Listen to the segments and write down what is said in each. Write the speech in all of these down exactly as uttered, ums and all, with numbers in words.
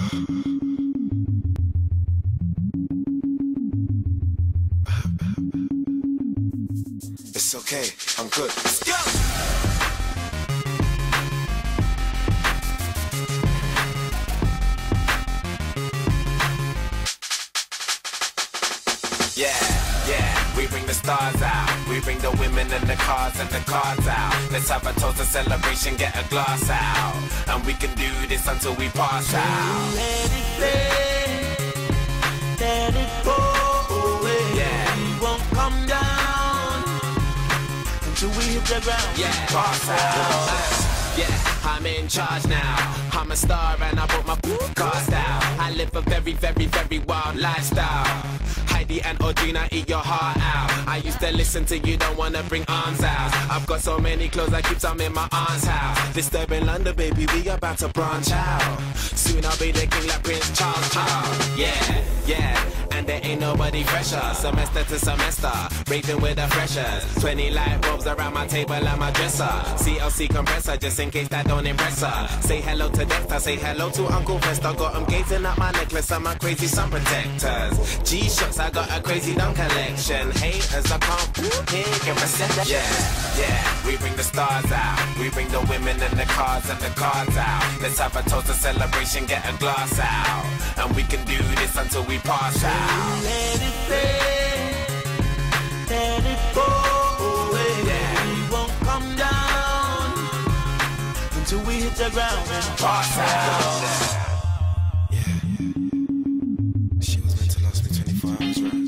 It's okay, I'm good. Let's go! Yeah, yeah, we bring the stars out. We bring the women and the cars and the cards out. Let's have a toast, a celebration, get a glass out. And we can do this until we pass out. Let it play, let it go away. Yeah, we won't come down until we hit the ground. yeah, pass out. Yeah, I'm in charge now. I'm a star and I brought my cast out. I live a very, very, very wild lifestyle. Heidi and Audrina, eat your heart out. I used to listen to you, don't wanna bring arms out. I've got so many clothes, I keep some in my aunt's house. Disturbing London, baby, we about to branch out. Soon I'll be the king like Prince Charles, Charles. Yeah, yeah, and there ain't nobody fresher. Semester to semester, raving with the freshers. Twenty light bulbs around my table and my dresser. C L C compressor, just in case that don't impress her. Say hello to Dexter, say hello to Uncle Fester. Got him gazing at my necklace and my crazy sun protectors. G-Shocks, I got a crazy dumb collection. Haters, I can't hear and reset that. Yeah, yeah, we bring the stars out. We bring the women and the cars and the cards out. Let's have a toast, a celebration, get a glass out. And we can do this until we pass out. Let it play, let it go away. Yeah, we won't come down until we hit the ground and pass out. Yeah, she was meant to last me twenty-four hours, right?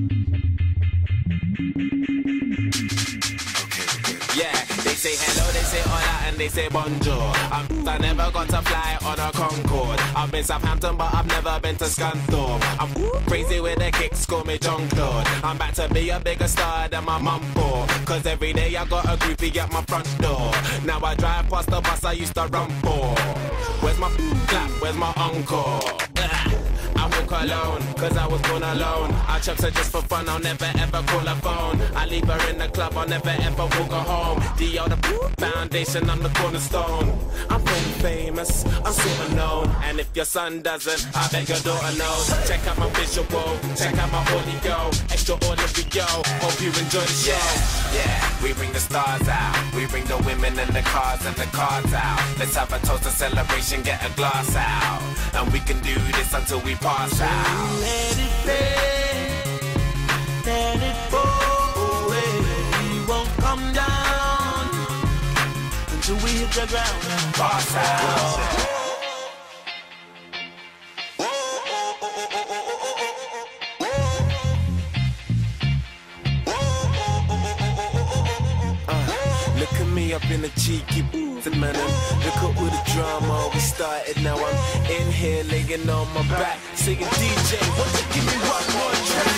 Okay, okay. Yeah, they say hello, they say hola, and they say bonjour. I'm, I never got to fly on a Concorde. I've been Southampton, but I've never been to Scunthorpe. I'm crazy with the kicks, call me John Claude. I'm back to be a bigger star than my mum for. Cause every day I got a groupie at my front door. Now I drive past the bus I used to run for. Where's my clap, where's my encore? I walk alone, cause I was born alone. Our trips are just for fun, I'll never ever call a phone. I leave her in the club, I'll never ever walk her home. D O the foundation, I'm the cornerstone. I'm pretty famous, I'm super known. And if your son doesn't, I bet your daughter knows. Check out my visual, check out my audio. Extraordinary, yo, hope you enjoy the show. Yeah, yeah, we bring the stars out. We bring the women and the cars and the cards out. Let's have a toast, a celebration, get a glass out. And we can do this until we pass out. let it play, let it go away. We won't come down until we hit the ground and Pass out. Look at me up in the cheeky booth, man. Look at all the drama we started. Now I'm in here laying on my back, saying, D J, won't you give me one more track?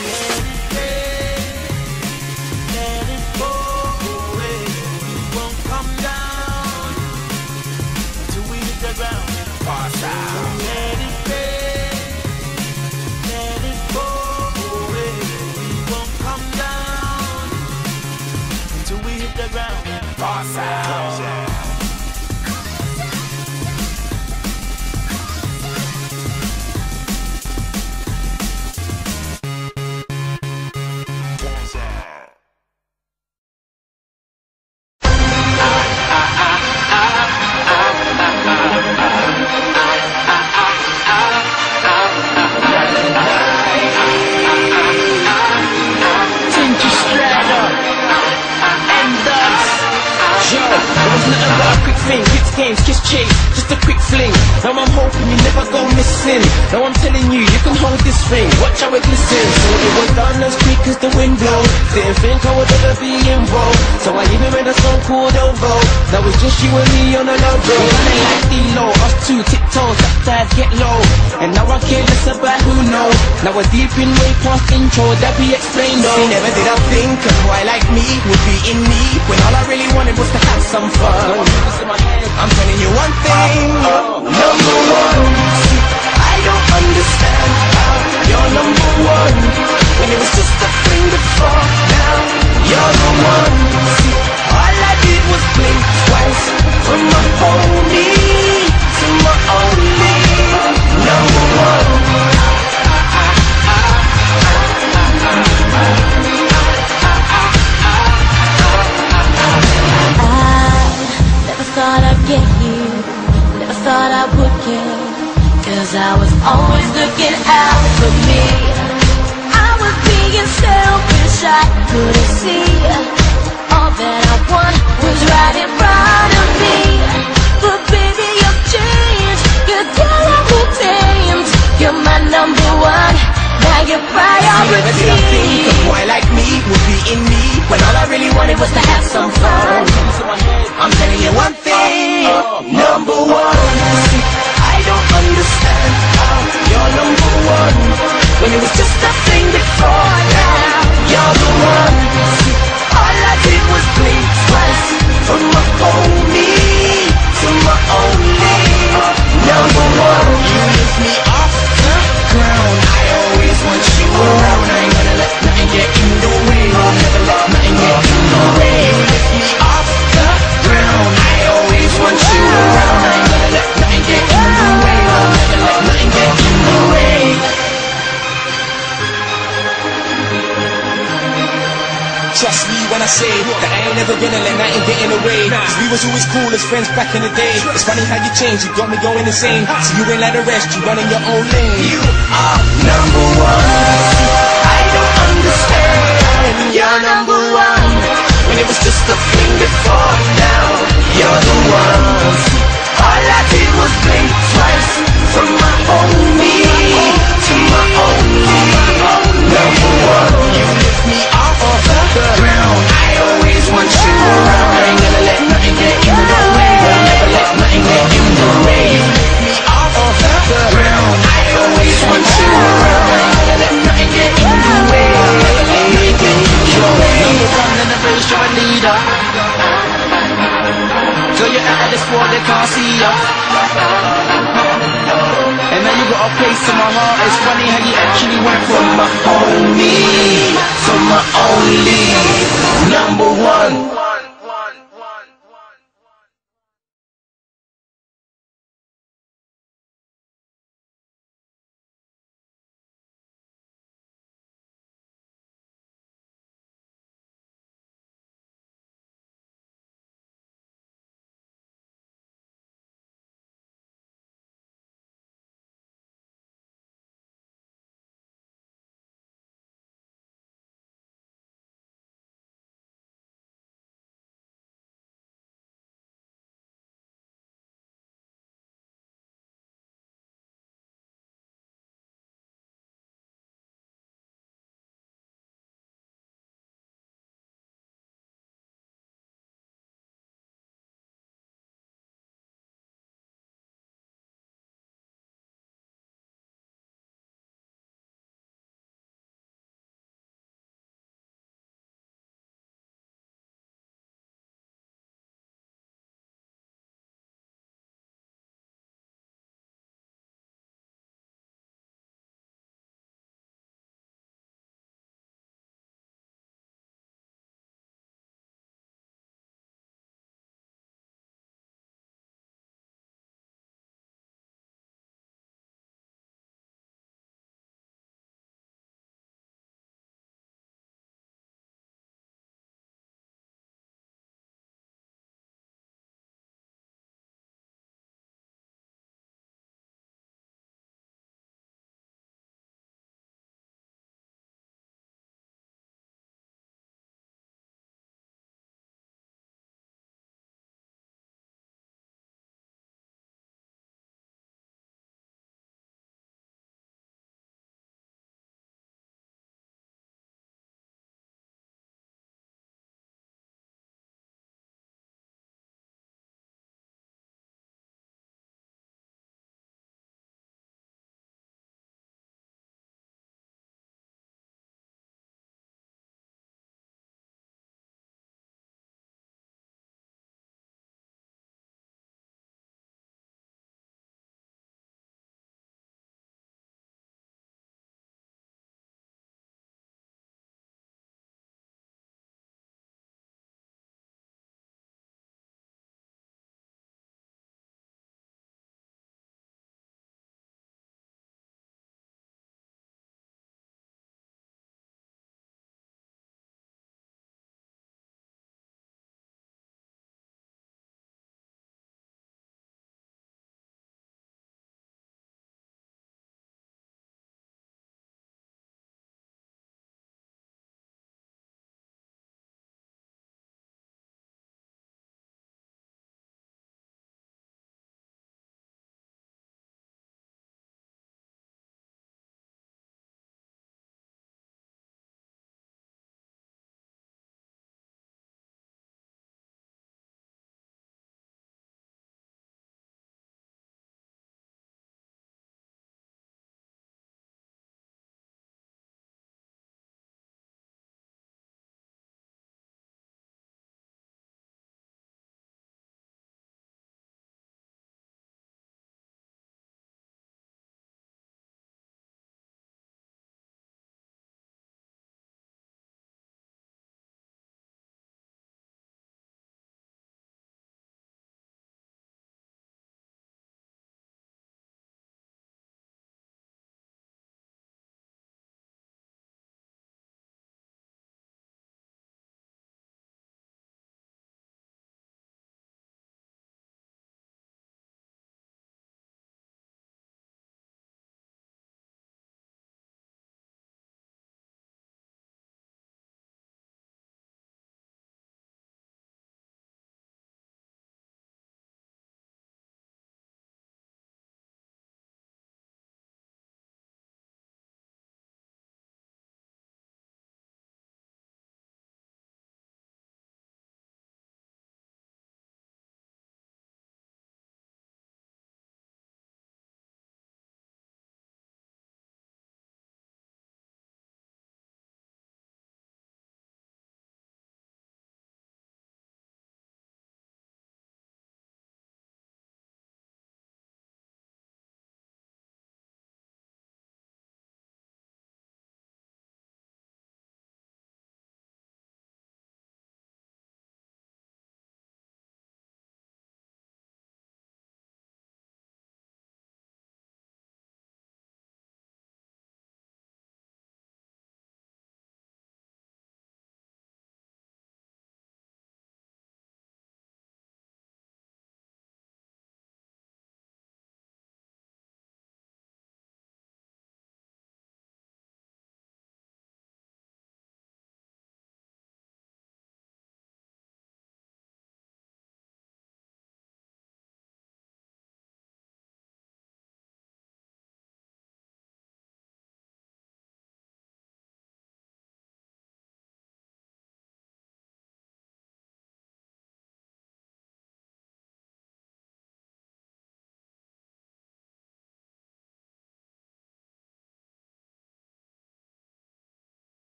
let it go away. We won't come down until we hit the ground and Pass out. let it play, let it go away. We won't come down until we hit the ground and Pass out. Games, kiss chase, just a quick fling. Now I'm hoping you never go missing. Now I'm telling you, you can hold this ring. Watch how it glistens. So it was done as quick as the wind blows. Didn't think I would ever be involved. So I even made a song called Ovo. Now it's just you and me on a low road. I ain't like D-Lo, us two tiptoes, that dive get low. And now I care less about who knows. Now we're deep in way past intro, that be explained though. See, never did I think a boy like me would be in need, when all I really wanted was to have some fun. I'm telling you one thing, number one. I don't understand how you're number one when it was just a fling before. Now you're the one. All I did was blink twice from my homie to my only number thought I would care, 'cause I was always looking out for me. I was being selfish, I couldn't see all that I want was right in front of me. But baby, you've changed, 'cause you're a mutant. You're my number one, now you're priority. See, never did I think a boy like me would be in me, when all I really wanted was to have some fun. I'm telling you one thing, number one. I don't understand how you're number one, when it was just a thing before. Now you're the one. All I did was blink twice, from my only to my only number one. You lift me off the ground, I always want you around. I ain't gonna let nothing get in the way, I'll never let nothing get in the way. You lift me off the ground, I always want you around. I ain't gonna let nothing get in the way, I'll never let nothing get in the way. Trust me when I say that I ain't never gonna let nothing get in the way, 'cause we was always cool as friends back in the day. It's funny how you changed, you got me going insane. So you ain't like the rest, you running your own lane. You are number one. I don't understand how you're number one, when it was just a thing before. Now you're the one. All I did was blink twice, from my only to my only number one. You lift me off the ground, I always want you around. I ain't gonna let nothing get in the way, I'll never let nothing get in the way. You lift me off the ground, I always want you around. I ain't gonna let nothing get in the way, I'll never let nothing get in the way. Number one in the place, you're a leader. Girl, you're out of this world, they can't see ya. And now you got a place in my heart. It's funny how you actually went from my only to my only number one.